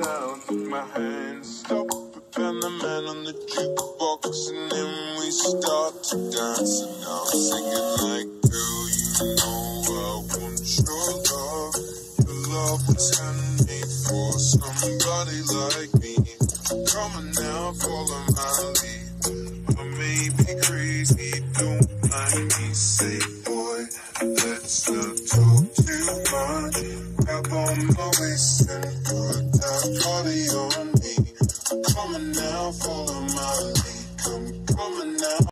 out, took my hand, stop, and the man on the jukebox, and then we start to dance, and now I'm singing like, girl, you know I want your love. Your love was handmade for somebody like me. Come on now, follow my lead. I may be crazy, don't mind me, say